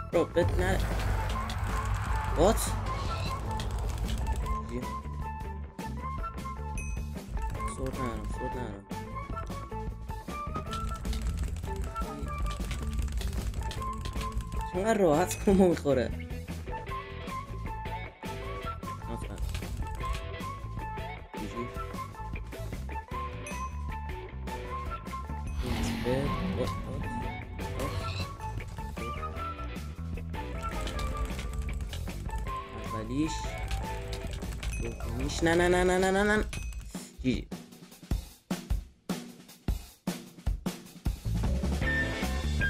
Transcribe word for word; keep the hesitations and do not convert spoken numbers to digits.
برو بت نه وات سورد ندارم سورد ندارم چقدر راحت کمو میخوره آفرین جیجی اینسپه وات اولیش دومیش نه نه نه نه نه نه نه جیجی